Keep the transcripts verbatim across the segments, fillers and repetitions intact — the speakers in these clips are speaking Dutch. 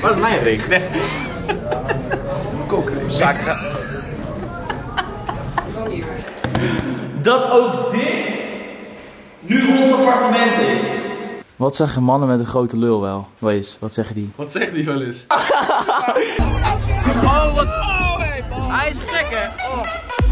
Wat is mijn ring? Nee. Koken. Zaken. Dat ook dit nu ons appartement is. Wat zeggen mannen met een grote lul wel? Wees, wat zeggen die? Wat zegt die wel eens? Oh, wat... Oh, hij is gek, hè? Oh.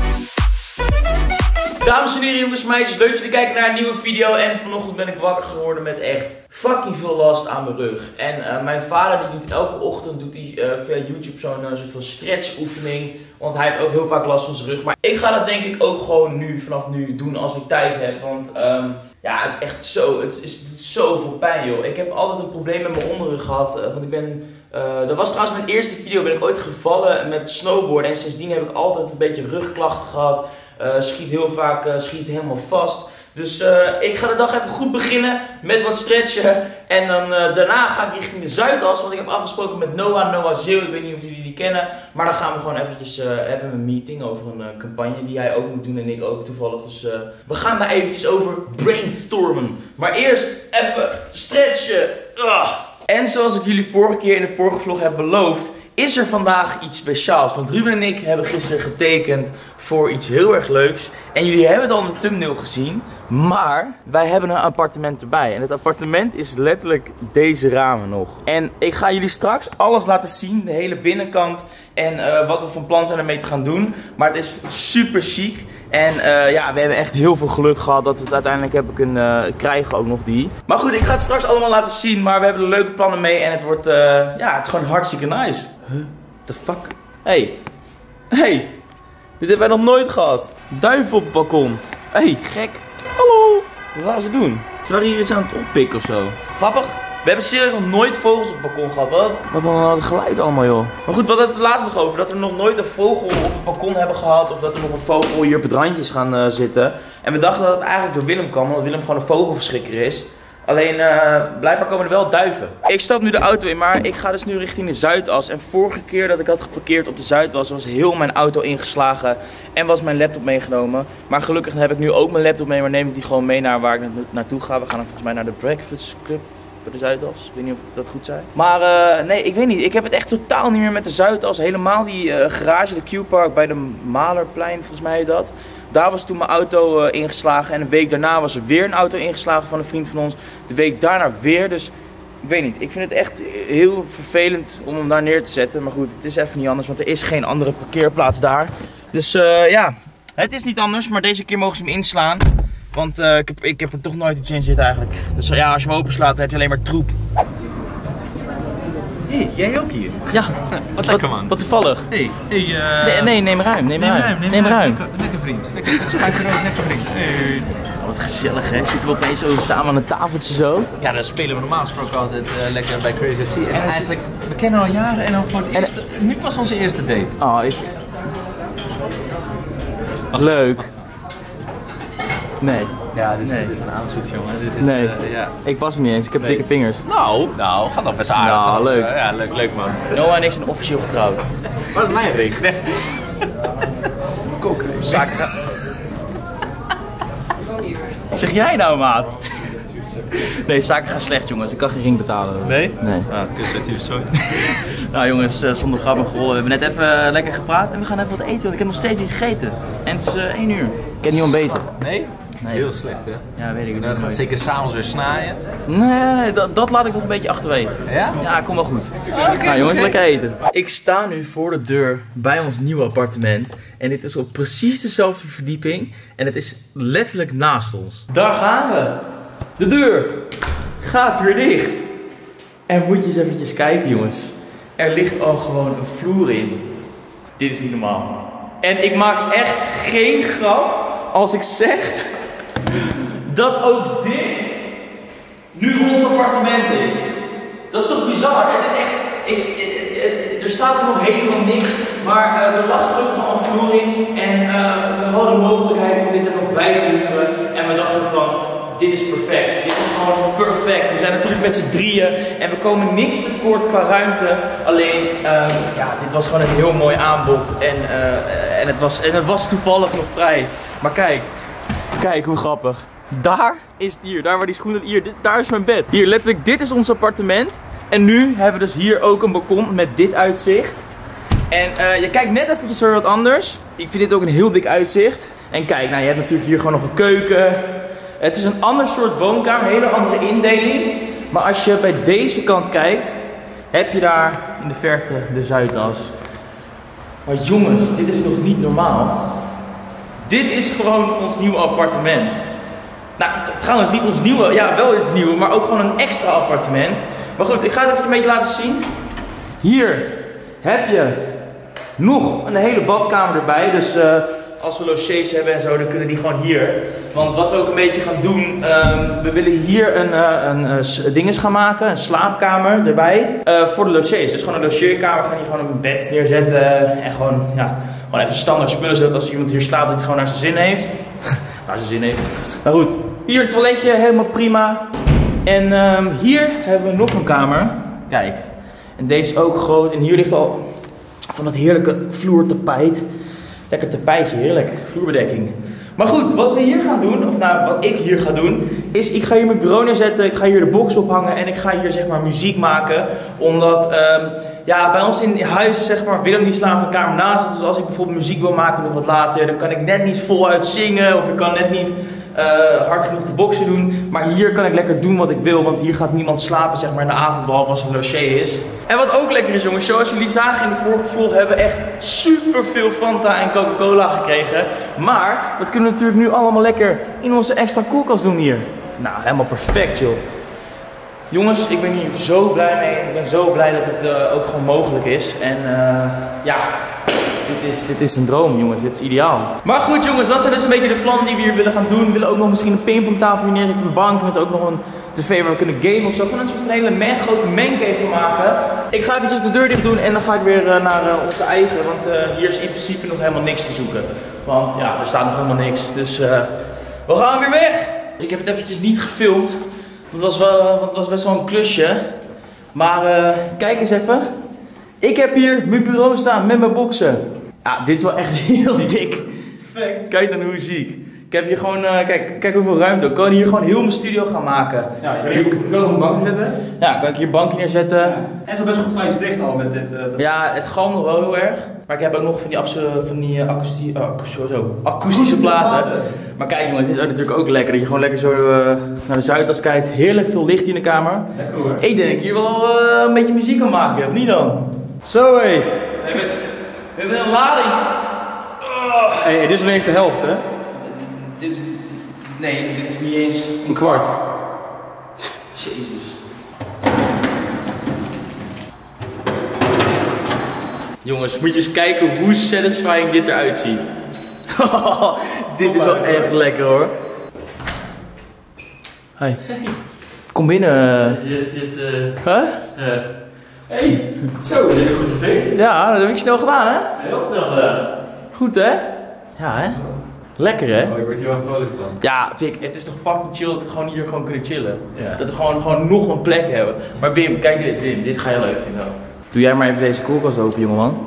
Dames en heren, jongens en meisjes, leuk dat jullie kijken naar een nieuwe video. En vanochtend ben ik wakker geworden met echt fucking veel last aan mijn rug. En uh, mijn vader die doet elke ochtend doet hij, uh, via YouTube zo'n uh, soort van stretch oefening. Want hij heeft ook heel vaak last van zijn rug. Maar ik ga dat denk ik ook gewoon nu, vanaf nu doen als ik tijd heb. Want um, ja, het is echt zo, het is, het is zoveel pijn, joh. Ik heb altijd een probleem met mijn onderrug gehad. Uh, want ik ben... Uh, dat was trouwens mijn eerste video, ben ik ooit gevallen met snowboarden. En sindsdien heb ik altijd een beetje rugklachten gehad. Uh, schiet heel vaak uh, schiet helemaal vast. Dus uh, ik ga de dag even goed beginnen met wat stretchen. En dan uh, daarna ga ik richting de Zuidas. Want ik heb afgesproken met Noah, Noah Zeeuw. Ik weet niet of jullie die kennen. Maar dan gaan we gewoon eventjes uh, hebben een meeting over een uh, campagne die hij ook moet doen en ik ook toevallig. Dus uh, we gaan daar eventjes over brainstormen. Maar eerst even stretchen. Ugh. En zoals ik jullie vorige keer in de vorige vlog heb beloofd, is er vandaag iets speciaals. Want Ruben en ik hebben gisteren getekend voor iets heel erg leuks. En jullie hebben het al in de thumbnail gezien. Maar wij hebben een appartement erbij. En het appartement is letterlijk deze ramen nog. En ik ga jullie straks alles laten zien. De hele binnenkant. En uh, wat we van plan zijn ermee te gaan doen. Maar het is super chic. En uh, ja, we hebben echt heel veel geluk gehad dat we het uiteindelijk hebben kunnen uh, krijgen, ook nog die. Maar goed, ik ga het straks allemaal laten zien, maar we hebben er leuke plannen mee en het wordt, uh, ja, het is gewoon hartstikke nice. Huh? The fuck? Hey. Hey. Dit hebben wij nog nooit gehad. Duiven op het balkon. Hey, gek. Hallo. Wat waren ze doen? Ze waren hier iets aan het oppikken of zo. Grappig. We hebben serieus nog nooit vogels op het balkon gehad. Wat, wat dan het geluid allemaal, joh. Maar goed, we hadden het er laatst nog over. Dat we nog nooit een vogel op het balkon hebben gehad. Of dat er nog een vogel hier op het randje is gaan uh, zitten. En we dachten dat het eigenlijk door Willem kwam. Omdat Willem gewoon een vogelverschrikker is. Alleen, uh, blijkbaar komen er wel duiven. Ik stap nu de auto in, maar ik ga dus nu richting de Zuidas. En vorige keer dat ik had geparkeerd op de Zuidas, was heel mijn auto ingeslagen. En was mijn laptop meegenomen. Maar gelukkig heb ik nu ook mijn laptop mee, maar neem ik die gewoon mee naar waar ik naartoe ga. We gaan dan volgens mij naar de Breakfast Club. De Zuidas. Ik weet niet of ik dat goed zei. Maar uh, nee, ik weet niet. Ik heb het echt totaal niet meer met de Zuidas. Helemaal die uh, garage, de Q-Park bij de Malerplein, volgens mij heet dat. Daar was toen mijn auto uh, ingeslagen. En een week daarna was er weer een auto ingeslagen van een vriend van ons. De week daarna weer. Dus ik weet niet. Ik vind het echt heel vervelend om hem daar neer te zetten. Maar goed, het is even niet anders, want er is geen andere parkeerplaats daar. Dus uh, ja, het is niet anders. Maar deze keer mogen ze hem inslaan. Want uh, ik, heb, ik heb er toch nooit iets in zitten eigenlijk. Dus ja, als je hem openslaat, dan heb je alleen maar troep. Hé, hey, jij ook hier? Ja, wat lekker man. Wat toevallig. Hey, hey, uh... nee, nee, neem ruim, neem, neem ruim. ruim. Neem, neem ruim. Lekker, lekker vriend. Lekker, lekker vriend. Hey. Oh, wat gezellig, hè? Zitten we opeens zo samen aan een tafeltje zo? Ja, dan spelen we normaal gesproken altijd uh, lekker bij Crazy Sea. En, en eigenlijk, we kennen al jaren en dan voor het eerste, en, nu pas onze eerste date. Oh, ik... Leuk. Nee. Ja, dit is, nee. dit is een aanzoek, jongen. Dit is, nee, uh, ja. Ik pas hem niet eens. Ik heb nee. dikke vingers. Nou, nou, gaat nog best aardig. Nou, leuk. Uh, ja, leuk, leuk man. Noah en ik zijn officieel getrouwd. Wat is mijn ring? Nee. Koken. Zaken. Wat zeg jij nou, maat? Nee, zaken gaan slecht, jongens. Ik kan geen ring betalen. Nee? Nee. Ah, kut, zo. Nou jongens, zonder grap en geroll. We hebben net even lekker gepraat en we gaan even wat eten, want ik heb nog steeds niet gegeten. En het is uh, één uur. Ik heb niet ontbeten. Nee? Nee? Heel slecht, hè? Ja, weet ik. Dan gaat zeker s'avonds weer snaaien. Nee, dat, dat laat ik nog een beetje achterwege. Ja? Ja, kom wel goed. Okay, nou jongens, okay. Lekker eten. Ik sta nu voor de deur bij ons nieuwe appartement. En dit is op precies dezelfde verdieping. En het is letterlijk naast ons. Daar gaan we. De deur gaat weer dicht. En moet je eens eventjes kijken, jongens. Er ligt al gewoon een vloer in. Dit is niet normaal. En ik maak echt geen grap als ik zeg dat ook dit nu ons appartement is. Dat is toch bizar? Het is echt, ik, er staat er nog helemaal niks, maar uh, er lag gelukkig al een vloer in en uh, we hadden de mogelijkheid om dit er nog bij te huren. En we dachten van, dit is perfect. Dit is gewoon perfect. We zijn natuurlijk met z'n drieën en we komen niks tekort qua ruimte. Alleen, uh, ja, dit was gewoon een heel mooi aanbod en, uh, en, het was, en het was toevallig nog vrij. Maar kijk, kijk hoe grappig. Daar is het hier, daar waar die schoenen, hier, dit, daar is mijn bed. Hier, letterlijk, dit is ons appartement. En nu hebben we dus hier ook een balkon met dit uitzicht. En uh, je kijkt net eventjes weer wat anders. Ik vind dit ook een heel dik uitzicht. En kijk, nou, je hebt natuurlijk hier gewoon nog een keuken. Het is een ander soort woonkamer, een hele andere indeling. Maar als je bij deze kant kijkt, heb je daar in de verte de Zuidas. Maar jongens, dit is toch niet normaal? Dit is gewoon ons nieuwe appartement. Nou, trouwens niet ons nieuwe, ja wel iets nieuws, maar ook gewoon een extra appartement. Maar goed, ik ga het even een beetje laten zien. Hier heb je nog een hele badkamer erbij. Dus uh, als we logies hebben en zo, dan kunnen die gewoon hier. Want wat we ook een beetje gaan doen, um, we willen hier een, uh, een uh, dinges gaan maken, een slaapkamer erbij. Uh, voor de logies. Dus gewoon een logeerkamer, gaan hier gewoon een bed neerzetten. En gewoon, ja, gewoon even standaard spullen, zodat als iemand hier slaapt, dat hij gewoon naar zijn zin heeft. naar zijn zin heeft. Maar goed, hier een toiletje, helemaal prima. En um, hier hebben we nog een kamer. Kijk. En deze is ook groot. En hier ligt al van dat heerlijke vloertapijt. Lekker tapijtje, heerlijk. Vloerbedekking. Maar goed, wat we hier gaan doen, of nou, wat ik hier ga doen, is ik ga hier mijn bureau neerzetten. Ik ga hier de box ophangen en ik ga hier zeg maar muziek maken. Omdat, um, ja, bij ons in huis, zeg maar, Willem die slaapt een kamer naast. Dus als ik bijvoorbeeld muziek wil maken nog wat later, dan kan ik net niet voluit zingen. Of ik kan net niet uh, hard genoeg de boxen doen. Maar hier kan ik lekker doen wat ik wil, want hier gaat niemand slapen, zeg maar, in de avond, behalve als er een logier is. En wat ook lekker is, jongens, zoals jullie zagen in de vorige vlog, hebben we echt super veel Fanta en Coca-Cola gekregen. Maar dat kunnen we natuurlijk nu allemaal lekker in onze extra koelkast doen hier. Nou, helemaal perfect, joh. Jongens, ik ben hier zo blij mee. Ik ben zo blij dat het uh, ook gewoon mogelijk is. En uh, ja, dit is, dit is een droom, jongens. Dit is ideaal. Maar goed, jongens, dat zijn dus een beetje de plannen die we hier willen gaan doen. We willen ook nog misschien een pingpongtafel hier neerzetten, een bank met ook nog een tv waar we kunnen gamen of zo. Gewoon een soort van hele man, grote mancave maken. Ik ga eventjes de deur dicht doen en dan ga ik weer uh, naar uh, onze eigen. Want uh, hier is in principe nog helemaal niks te zoeken. Want ja, er staat nog helemaal niks. Dus uh, we gaan weer weg. Ik heb het eventjes niet gefilmd. Want het was, wel, want het was best wel een klusje. Maar uh, kijk eens even. Ik heb hier mijn bureau staan met mijn boxen. Ja, dit is wel echt heel dik. Perfect. Kijk dan hoe ziek. Ik heb hier gewoon, uh, kijk, kijk hoeveel ruimte. Ik kan hier gewoon heel mijn studio gaan maken. Ja, ik kan hier ook nog een bank zetten. Ja, kan ik hier een bankje neerzetten. En het is al best goed geïsoleerd al met dit. Uh, ja, het galmt nog wel heel erg. Maar ik heb ook nog van die, van die uh, akoestie, uh, zo, akoestische platen. Maar kijk jongens, dit is ook natuurlijk ook lekker. Dat je gewoon lekker zo uh, naar de Zuidas kijkt. Heerlijk veel licht in de kamer. Lekker hoor. Ik denk dat ik hier wel uh, een beetje muziek kan maken, of niet dan? Zo hé. Hey. We hebben een lading. Oh. Hey, dit is ineens de helft, hè? Dit is, nee, dit is niet eens een kwart. Jezus. Jongens, moet je eens kijken hoe satisfying dit eruit ziet. Dit is wel echt lekker hoor. Hey. Kom binnen. Is dit, dit uh... Huh? Uh... Hey, zo, dat heb je goed gefixt. Ja, dat heb ik snel gedaan hè? Heel snel gedaan. Goed hè? Ja hè? Lekker hè? Oh, ik word hier wel vrolijk van. Ja, Vic, het is toch fucking chill dat we gewoon hier gewoon kunnen chillen. Ja. Dat we gewoon, gewoon nog een plek hebben. Maar Wim, kijk dit, Wim, dit ga je leuk vinden. Doe jij maar even deze koelkast open, jongeman.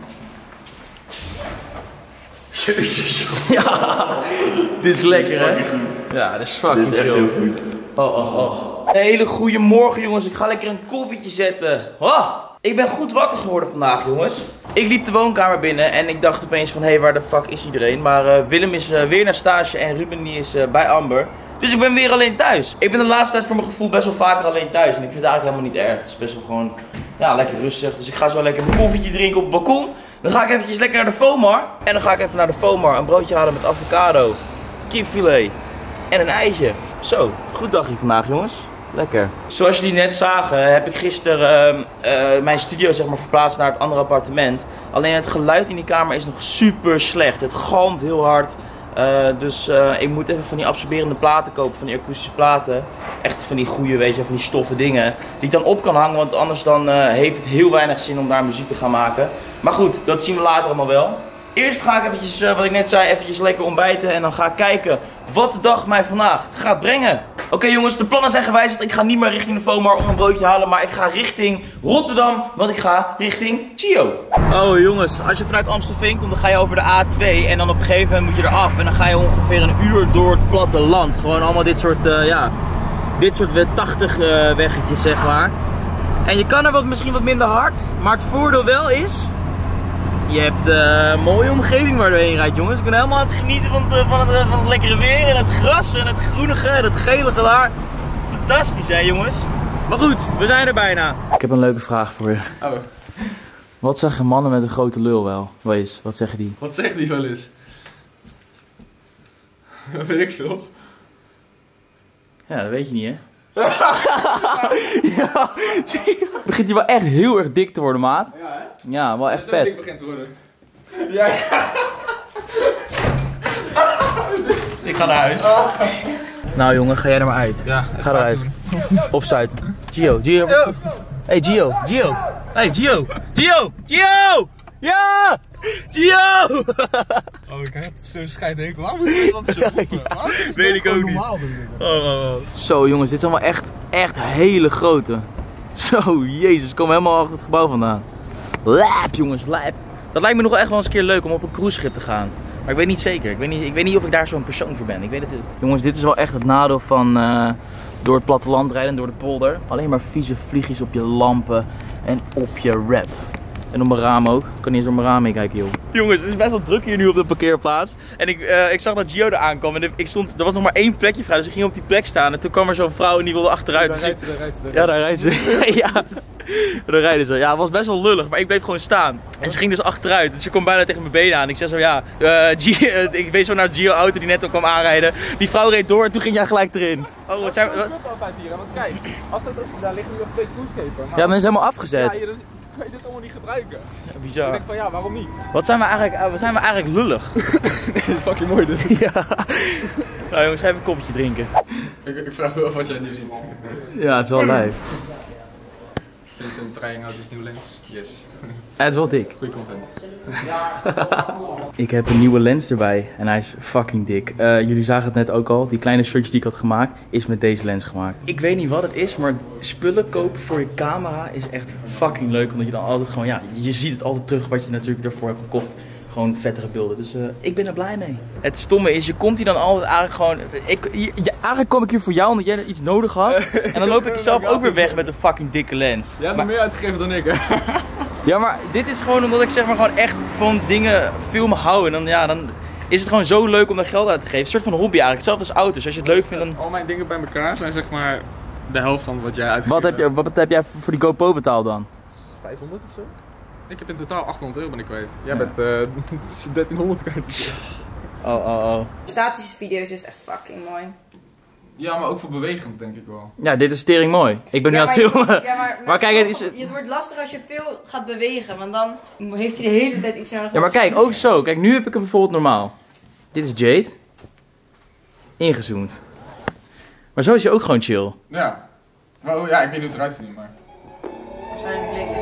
Jezus. Ja, dit is lekker hè? Ja, dit is fucking Dit is echt chill. heel goed. Oh, oh, oh. Een hele goede morgen jongens, ik ga lekker een koffietje zetten. Oh, ik ben goed wakker geworden vandaag jongens. Ik liep de woonkamer binnen en ik dacht opeens van hé, hey, waar de fuck is iedereen? Maar uh, Willem is uh, weer naar stage en Ruben die is uh, bij Amber. Dus ik ben weer alleen thuis. Ik ben de laatste tijd voor mijn gevoel best wel vaker alleen thuis. En ik vind het eigenlijk helemaal niet erg. Het is best wel gewoon, ja, lekker rustig. Dus ik ga zo lekker mijn koffietje drinken op het balkon. Dan ga ik eventjes lekker naar de Fomar. En dan ga ik even naar de Fomar een broodje halen met avocado, kipfilet en een eitje. Zo, goed dagje vandaag jongens. Lekker. Zoals jullie net zagen heb ik gisteren uh, uh, mijn studio zeg maar verplaatst naar het andere appartement. Alleen het geluid in die kamer is nog super slecht. Het galmt heel hard. Uh, dus uh, ik moet even van die absorberende platen kopen, van die akoestische platen. Echt van die goede, weet je, van die stoffen dingen. Die ik dan op kan hangen, want anders dan uh, heeft het heel weinig zin om daar muziek te gaan maken. Maar goed, dat zien we later allemaal wel. Eerst ga ik eventjes, uh, wat ik net zei, eventjes lekker ontbijten. En dan ga ik kijken wat de dag mij vandaag gaat brengen. Oké okay, jongens, de plannen zijn gewijzigd. Ik ga niet meer richting de Fomar om een broodje te halen. Maar ik ga richting Rotterdam, want ik ga richting Chio. Oh jongens, als je vanuit Amstelveen komt, dan ga je over de A twee. En dan op een gegeven moment moet je eraf. En dan ga je ongeveer een uur door het platteland. Gewoon allemaal dit soort, uh, ja, dit soort tachtig uh, weggetjes zeg maar. En je kan er wat, misschien wat minder hard, maar het voordeel wel is... Je hebt uh, een mooie omgeving waar je heen rijdt, jongens. Ik ben helemaal aan het genieten van het, van het, van het lekkere weer en het gras en het groenige en het gelige daar. Fantastisch hè jongens. Maar goed, we zijn er bijna. Ik heb een leuke vraag voor je. Oh. Wat zeggen mannen met een grote lul wel? Wees, wat zeggen die? Wat zegt die wel eens? Weet ik veel. Ja, dat weet je niet hè? Ja, begint hij wel echt heel erg dik te worden, maat. Ja hè? Ja, wel echt vet. Dik begint te worden. Ja, ja. Ik ga naar huis. Oh. Nou jongen, ga jij er maar uit. Ja, ga eruit. Opsluiten. Gio, Gio. Hey Gio, Gio. Hey Gio. Gio, Gio! Ja! Gio! Oh, ik heb het zo scheidhekel. Waarom is dat zo goed? Ja, weet ik ook niet. Oh, oh, oh. Zo jongens, dit zijn wel echt, echt hele grote. Zo, jezus, ik kom helemaal achter het gebouw vandaan. Lijp jongens, lijp. Dat lijkt me nog wel echt wel eens een keer leuk om op een cruiseschip te gaan. Maar ik weet niet zeker. Ik weet niet, ik weet niet of ik daar zo'n persoon voor ben. Ik weet het niet. Jongens, dit is wel echt het nadeel van uh, door het platteland rijden, door de polder. Alleen maar vieze vliegjes op je lampen en op je rap. En op mijn raam ook. Ik kan niet eens door mijn raam mee kijken, joh. Jongens, het is best wel druk hier nu op de parkeerplaats. En ik, uh, ik zag dat Gio er aankwam. En ik stond, er was nog maar één plekje vrij. Dus ik ging op die plek staan. En toen kwam er zo'n vrouw en die wilde achteruit. Daar dus rijdt ze, daar rijdt ze. Daar ja, daar rijdt ze. Ja. Daar rijden ze. Ja, het was best wel lullig. Maar ik bleef gewoon staan. En ze ging dus achteruit. Dus ze kwam bijna tegen mijn benen aan. Ik zei zo, ja. Uh, Gio, uh, ik wees zo naar Gio auto die net ook kwam aanrijden. Die vrouw reed door en toen ging jij gelijk erin. Oh, wat zijn we... Dat klopt altijd hier. Want kijk, als dat is gedaan, liggen er nog twee cruiseschepen. Ja, dan is het helemaal afgezet. Ja, kan je dit allemaal niet gebruiken. Ja, bizar. Ik denk van ja, waarom niet? Wat zijn we eigenlijk, wat zijn we eigenlijk lullig? Nee, fucking mooi dit. Ja. Nou jongens, ga even een kopje drinken. Ik, ik vraag wel af wat jij nu ziet. Ja, het is wel lijf. Het is een trying out, is nieuw lens. Yes. Ja, het is wel dik. Goeie content. Ik heb een nieuwe lens erbij en hij is fucking dik. Uh, jullie zagen het net ook al, die kleine shotjes die ik had gemaakt, is met deze lens gemaakt. Ik weet niet wat het is, maar spullen kopen voor je camera is echt fucking leuk. Omdat je dan altijd gewoon, ja, je ziet het altijd terug wat je natuurlijk ervoor hebt gekocht. Gewoon vettere beelden, dus uh, ik ben er blij mee. Het stomme is, je komt hier dan altijd eigenlijk gewoon... Ik, je, je, eigenlijk kom ik hier voor jou omdat jij iets nodig had. En dan loop ik zelf ook weer weg met een fucking dikke lens. Jij hebt maar, meer uitgegeven dan ik, hè? Ja, maar dit is gewoon omdat ik zeg maar gewoon echt van dingen filmen hou. En dan, ja, dan is het gewoon zo leuk om daar geld uit te geven. Een soort van hobby eigenlijk, hetzelfde als auto's. Als je het leuk vindt dan... Al mijn dingen bij elkaar zijn zeg maar de helft van wat jij uitgegeven wat heb je, wat heb jij voor die GoPro betaald dan? vijfhonderd of zo? Ik heb in totaal achthonderd euro ben ik kwijt. Jij ja. bent uh, dertienhonderd kwijt. Oh, oh, oh. Statische video's is echt fucking mooi. Ja, maar ook voor bewegend denk ik wel. Ja, dit is stering mooi. Ik ben ja, nu aan het filmen. Ja, maar, maar kijk, het, is... het wordt lastig als je veel gaat bewegen, want dan heeft hij de hele tijd iets nodig. Ja, maar kijk, ook zo. Kijk, nu heb ik hem bijvoorbeeld normaal. Dit is Jade. Ingezoomd. Maar zo is hij ook gewoon chill. Ja. Oh, ja, ik weet niet hoe het eruit ziet, maar... Waarschijnlijk lekker.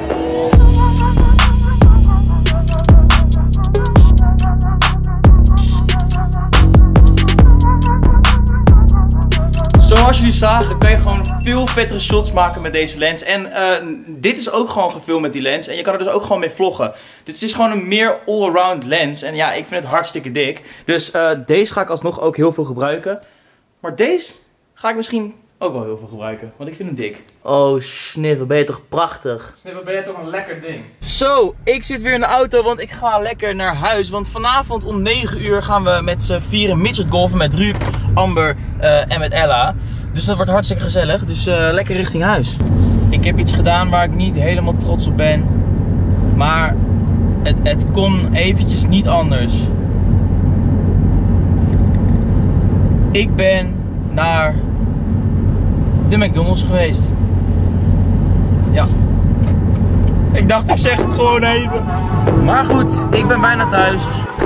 Zoals jullie zagen kan je gewoon veel vettere shots maken met deze lens. En uh, dit is ook gewoon gefilmd met die lens. En je kan er dus ook gewoon mee vloggen. Dit is gewoon een meer all-around lens. En ja, ik vind het hartstikke dik. Dus uh, deze ga ik alsnog ook heel veel gebruiken. Maar deze ga ik misschien ook wel heel veel gebruiken. Want ik vind hem dik. Oh, Snif, wat ben je toch prachtig. Snif, wat ben je toch een lekker ding. Zo, ik zit weer in de auto, want ik ga lekker naar huis. Want vanavond om negen uur gaan we met z'n vieren midget golfen met Ruud, Amber uh, en met Ella. Dus dat wordt hartstikke gezellig. Dus uh, lekker richting huis. Ik heb iets gedaan waar ik niet helemaal trots op ben. Maar het, het kon eventjes niet anders. Ik ben naar de McDonald's geweest. Ja. Ik dacht, ik zeg het gewoon even. Maar goed, ik ben bijna thuis.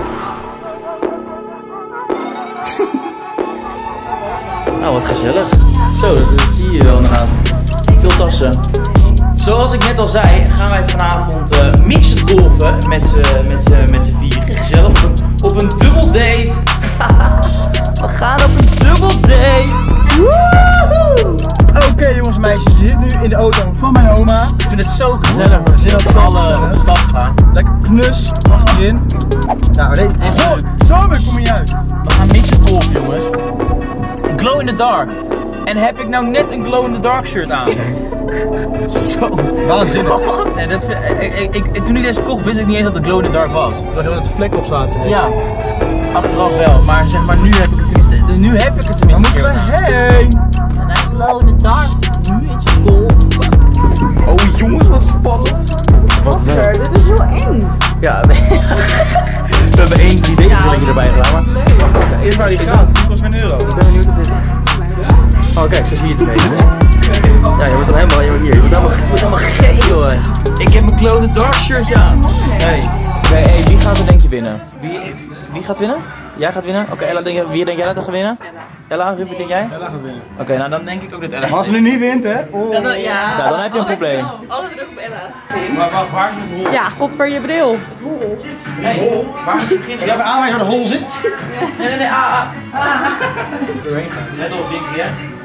Nou, wat gezellig. Zo, dat, dat zie je wel inderdaad. Veel tassen. Zoals ik net al zei, gaan wij vanavond uh, midget golfen met z'n met z'n met z'n vieren. Gezellig op een, op een dubbel date. We gaan op een dubbel date. Woehoe! Oké okay, jongens en meisjes, je zit nu in de auto van mijn oma. Ik vind het zo gezellig. We zitten met z'n allen op de stap gaan. Lekker knus, mag je in. Nou, deze is leuk. Zomer, kom je uit. We gaan midget golfen, jongens. Glow in the dark. En heb ik nou net een glow in the dark shirt aan? Zo. Waanzinnig. En dat, ik, ik, ik, toen ik deze kocht wist ik niet eens dat de glow in the dark was. Terwijl er een vlek op staat. Ja, achteraf wel, maar zeg maar nu heb ik het tenminste, nu heb ik het tenminste. Waar moeten we heen? En hij glow in the dark. Nu is het gold. Oh jongens, wat spannend. Wat er? Dit is heel eng. Ja, we hebben één drie D-brilling erbij gedaan, maar... Eerst waar die gaat, die kost weer een euro. Ik ben benieuwd of dit... Oh kijk, zo zie je het een beetje. Ja, je wordt dan helemaal, je wordt hier, je wordt helemaal, je wordt helemaal gek joh. Ik heb mijn Glow in the Dark shirtje aan. Hey. Oké, hey, wie gaat er denk je winnen? Wie, wie gaat winnen? Jij gaat winnen? Oké, okay, Ella, denk je, wie denk jij dat er gaat winnen? Ella. Ella, wie denk jij? Ella gaat winnen. Oké, okay, nou dan denk ik ook dat Ella. Maar als ze nu niet wint, hè? Oh. Ja, ja. Nou, dan heb je een probleem. Alle druk op Ella. Maar waar, waar is het hol? Ja, godver je bril. Het hol. Nee, waar moet je beginnen? Jij hebt aanwijzen waar de hol zit? Nee, nee, nee, ah, ah, ah. Doorheen gaan. Let op, Dinky, hè?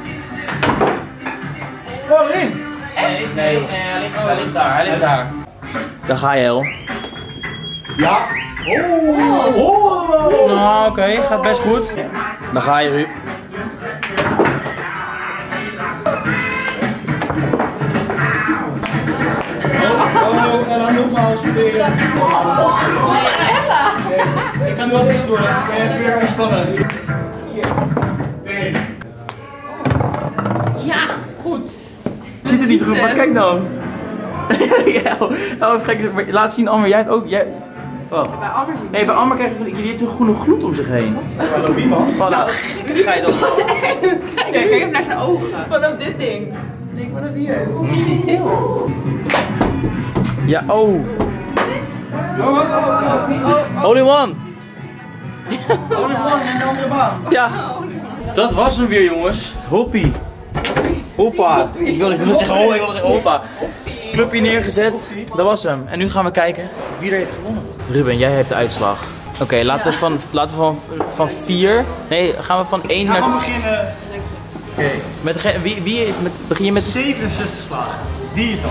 Oh, erin! Nee, nee, nee, hij ligt, hij ligt daar, hij ligt daar. Daar ga je, El. Ja. Oh, oh, oh. Nou, oké, okay, gaat best goed. Daar ga je, Ruud. Oh, oh, Ella, nogmaals proberen. Ella! Ik ga nu al tussendoor. Ik ga even weer ontspannen. Ja, goed. Ziet het niet goed, maar kijk nou. Ja, oh, even gek, maar laat zien, Amber, jij hebt ook... Jij... Wacht. Bij Amber zien. Nee, bij Amber krijg je van, die heeft zo'n groene gloed om zich heen. Hallo, wie man? Wat nou, gekkigheid dan. Kijk, kijk even naar zijn ogen. Vanaf dit ding. Nee, vanaf hier. Ja, oh. Oh, wat? Only one. Oh, die man in de andere baan. Ja. Dat was hem weer, jongens. Hoppie. Hoppa. Ik wilde, ik wilde zeggen hoppa, ik wilde zeggen hoppa. Clubje neergezet. Dat was hem. En nu gaan we kijken wie er heeft gewonnen. Ruben, jij hebt de uitslag. Oké, okay, laten we van, laten we van, van vier. Nee, gaan we van één We naar. gaan beginnen. Oké. Okay. Met degene, wie, wie met, begin je met. zevenenzestig slagen. Wie is dat?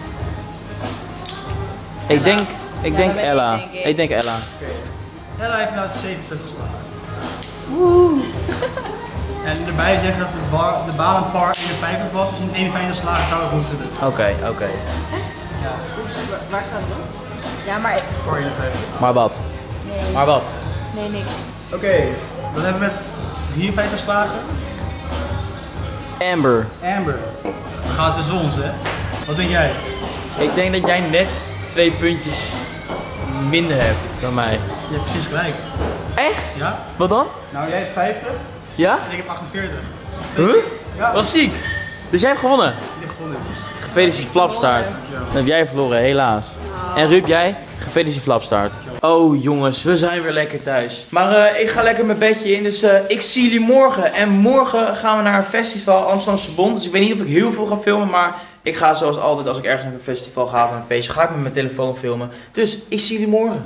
Ik denk, ik Ja, denk dat ben ik, Ella. denk ik. Ik denk Ella. Okay. Ella heeft nou zevenenzestig slagen. Woe! En erbij zeggen dat de, bar, de baan een par eenenvijftig was, dus in eenenvijftig slagen zou ik moeten doen. Oké, okay, oké. Okay. Ja. Waar staat het dan? Ja, maar... Par eenenvijftig. Maar wat? Nee. Maar wat? Nee, niks. Oké, okay. Dan hebben we met drieënvijftig slagen. Amber. Amber. Dan gaat het dus ons, hè? Wat denk jij? Ik denk dat jij net twee puntjes minder hebt dan mij. Je hebt precies gelijk. Echt? Ja? Wat dan? Nou, jij hebt vijftig Ja? en ik heb achtenveertig. Huh? Ja. Wat ziek. Dus jij hebt gewonnen. Ik heb gewonnen. Gefeliciteerd Flapstaart. Dan heb jij verloren, helaas. En Ruud, jij? Gefeliciteerd Flapstaart. Oh jongens, we zijn weer lekker thuis. Maar uh, ik ga lekker mijn bedje in, dus uh, ik zie jullie morgen. En morgen gaan we naar een festival, Amsterdamse Bond. Dus ik weet niet of ik heel veel ga filmen, maar ik ga zoals altijd als ik ergens naar een festival ga of naar een feestje, ga ik met mijn telefoon filmen. Dus ik zie jullie morgen.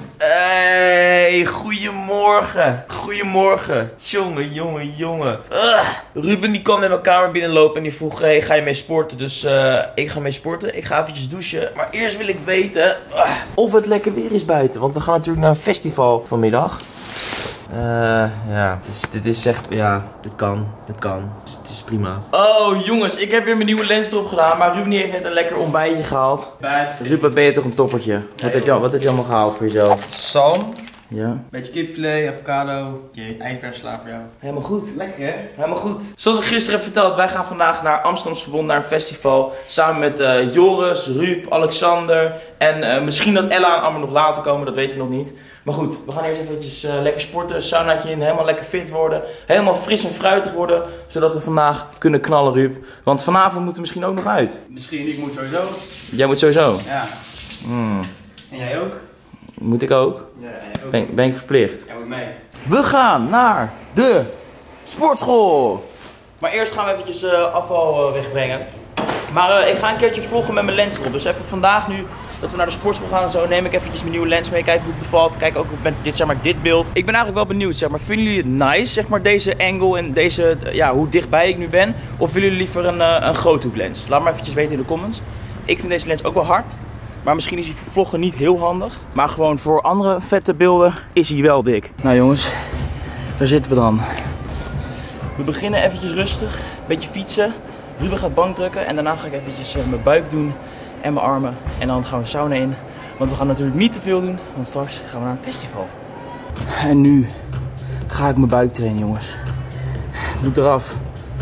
Hey, goedemorgen. Goedemorgen. Jongen, jongen, jongen. Uh, Ruben die kwam naar mijn kamer binnenlopen en die vroeg, hey, ga je mee sporten? Dus uh, ik ga mee sporten. Ik ga eventjes douchen. Maar eerst wil ik weten uh, of het lekker weer is buiten. Want we gaan natuurlijk naar een festival vanmiddag. Uh, ja, het is, dit is echt, ja, dit kan, dit kan, het is, het is prima. Oh jongens, ik heb weer mijn nieuwe lens erop gedaan, maar Ruben heeft net een lekker ontbijtje gehaald. Ruben, ben je toch een toppertje? Wat heb je, wat heb je allemaal gehaald voor jezelf? Salm, Ja. beetje kipfilet, avocado, je eindperssla voor jou. Helemaal goed. Lekker hè? Helemaal goed. Zoals ik gisteren heb verteld, wij gaan vandaag naar Amsterdamse Verbond, naar een festival. Samen met uh, Joris, Ruud, Alexander en uh, misschien dat Ella en Amber nog later komen, dat weten we nog niet. Maar goed, we gaan eerst eventjes uh, lekker sporten, een saunaatje in, helemaal lekker fit worden. Helemaal fris en fruitig worden, zodat we vandaag kunnen knallen, Ruud. Want vanavond moeten we misschien ook nog uit. Misschien, ik moet sowieso. Jij moet sowieso. Ja. Hmm. En jij ook? Moet ik ook? Ja, jij ook. Ben, ben ik verplicht? Jij moet mee. We gaan naar de sportschool. Maar eerst gaan we eventjes uh, afval uh, wegbrengen. Maar uh, ik ga een keertje vloggen met mijn lens erop. Dus even vandaag nu dat we naar de sportschool gaan en zo, neem ik eventjes mijn nieuwe lens mee. Kijk hoe het bevalt. Kijk ook met dit, zeg maar, dit beeld. Ik ben eigenlijk wel benieuwd, zeg maar. Vinden jullie het nice, zeg maar, deze angle en deze, ja, hoe dichtbij ik nu ben? Of willen jullie liever een, uh, een groothoeklens? Laat maar eventjes weten in de comments. Ik vind deze lens ook wel hard. Maar misschien is hij voor vloggen niet heel handig. Maar gewoon voor andere vette beelden is hij wel dik. Nou jongens, daar zitten we dan. We beginnen eventjes rustig. Beetje fietsen. Ruben gaat bankdrukken en daarna ga ik eventjes uh, mijn buik doen en mijn armen. En dan gaan we sauna in. Want we gaan natuurlijk niet te veel doen, want straks gaan we naar een festival. En nu ga ik mijn buik trainen, jongens. Doe ik eraf.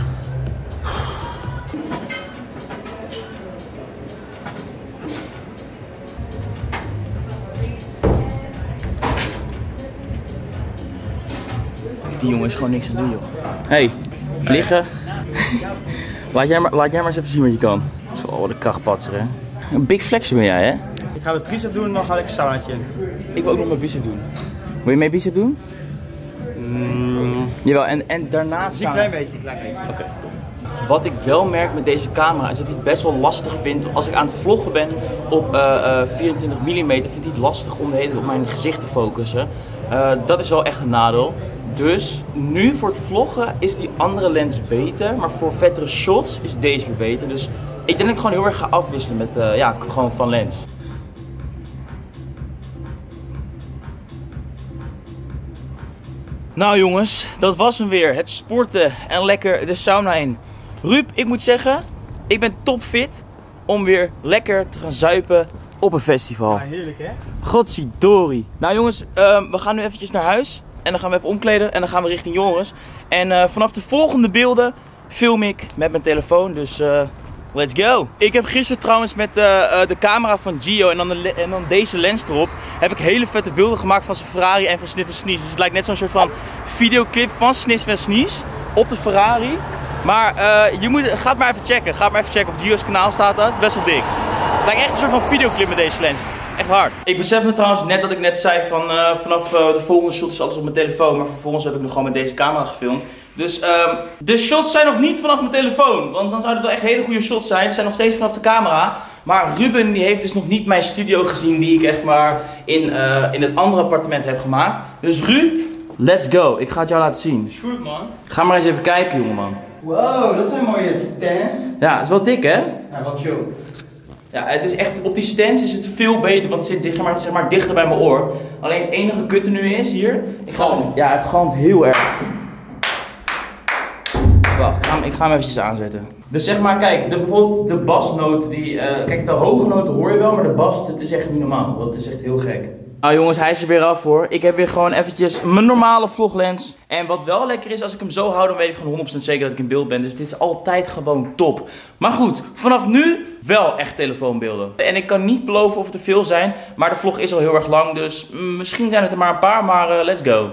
Die jongen is gewoon niks aan doen, joh. Hey, liggen. Laat jij, maar, laat jij maar eens even zien wat je kan. Dat is wel de krachtpatser, hè. Een big flexer ben jij, hè? Ik ga de tricep doen en dan ga ik een saunaatje in. Ik wil ook nog mijn bicep doen. Wil je mee bicep doen? Mm. Jawel, en, en daarna Een klein beetje, een klein beetje. Oké, okay, top. Wat ik wel merk met deze camera is dat hij het best wel lastig vindt. Als ik aan het vloggen ben op uh, uh, vierentwintig millimeter, vindt hij het lastig om de hele tijd op mijn gezicht te focussen. Uh, dat is wel echt een nadeel. Dus nu voor het vloggen is die andere lens beter, maar voor vettere shots is deze weer beter. Dus ik denk dat ik gewoon heel erg ga afwisselen met, uh, ja, gewoon van lens. Nou jongens, dat was hem weer. Het sporten en lekker de sauna in. Ruud, ik moet zeggen, ik ben topfit om weer lekker te gaan zuipen op een festival. Ja, heerlijk hè? Godzidori. Nou jongens, um, we gaan nu eventjes naar huis. En dan gaan we even omkleden en dan gaan we richting Joris. En uh, vanaf de volgende beelden film ik met mijn telefoon. Dus uh, let's go. Ik heb gisteren trouwens met uh, uh, de camera van Gio en dan, de, en dan deze lens erop. Heb ik hele vette beelden gemaakt van zijn Ferrari en van Sniff en Sneeze. Dus het lijkt net zo'n soort van videoclip van Sniff en Sneeze op de Ferrari. Maar uh, je moet, ga het maar even checken. Ga het maar even checken. Op Gio's kanaal staat dat. Het is best wel dik. Het lijkt echt een soort van videoclip met deze lens. Echt hard. Ik besef me trouwens net dat ik net zei van uh, vanaf uh, de volgende shots is alles op mijn telefoon. Maar vervolgens heb ik nog gewoon met deze camera gefilmd. Dus um, de shots zijn nog niet vanaf mijn telefoon. Want dan zouden het wel echt hele goede shots zijn. Ze zijn nog steeds vanaf de camera. Maar Ruben die heeft dus nog niet mijn studio gezien die ik echt maar in, uh, in het andere appartement heb gemaakt. Dus Ru, let's go. Ik ga het jou laten zien. Is goed man. Ga maar eens even kijken jongeman. Wow, dat zijn mooie stands. Ja, het is wel dik hè? Ja, wat chill. Ja, het is echt, op die stands is het veel beter, want het zit zeg maar, zeg maar, dichter bij mijn oor. Alleen het enige kutte nu is hier, het galmt. Ja, het galmt heel erg. Wacht, ik ga hem, ik ga hem eventjes aanzetten. Dus zeg maar, kijk, de, bijvoorbeeld de basnoten, die, uh, kijk de hoge noten hoor je wel, maar de bas, dat is echt niet normaal. Dat is echt heel gek. Nou jongens, hij is er weer af hoor. Ik heb weer gewoon eventjes mijn normale vloglens. En wat wel lekker is, als ik hem zo hou, dan weet ik gewoon honderd procent zeker dat ik in beeld ben. Dus dit is altijd gewoon top. Maar goed, vanaf nu wel echt telefoonbeelden. En ik kan niet beloven of het er veel zijn, maar de vlog is al heel erg lang. Dus mm, misschien zijn het er maar een paar, maar uh, let's go.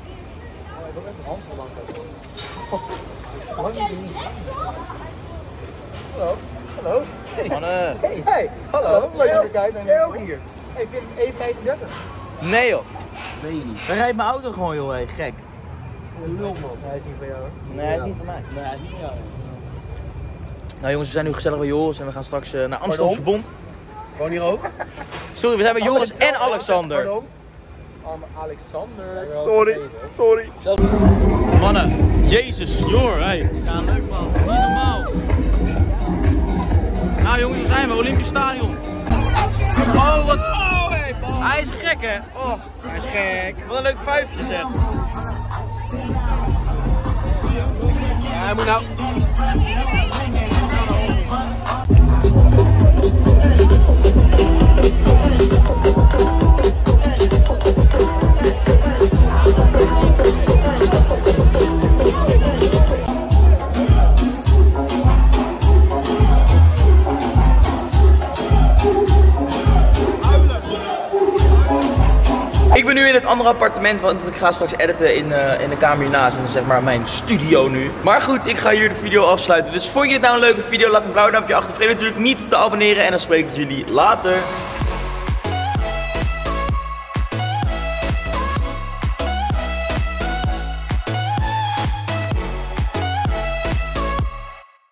Hallo. Hallo. Hey. Mannen. Hey. Hey. Hallo. Leuk dat je kijkt. Jij ook hier. Hey, vind je één vijfendertig? Nee joh. Weet je niet. Dan rijdt mijn auto gewoon joh, hey. Gek. Een lul man. Hij is niet van jou. Nee, hij is niet van mij. Nee, hij is niet van jou. Nou jongens, we zijn nu gezellig bij Joris en we gaan straks uh, naar Amsterdamse Bond. Gewoon hier ook? Sorry, we zijn bij Joris en Alexander. Pardon? Arme Alexander. Sorry, sorry. Mannen, Jezus, joh, hey. Ja, leuk man. Niet normaal. Nou jongens, daar zijn we, Olympisch Stadion. Oh, wat... Oh, hey, hij is gek hè? Oh, Hij is gek. wat een leuk vuifje zeg. Ja, hij moet nou... Ik ben nu in het andere appartement, want ik ga straks editen in, uh, in de kamer hiernaast. En dat is zeg maar mijn studio nu. Maar goed, ik ga hier de video afsluiten. Dus vond je dit nou een leuke video? Laat een blauw duimpje achter. Vergeet natuurlijk niet te abonneren en dan spreek ik jullie later.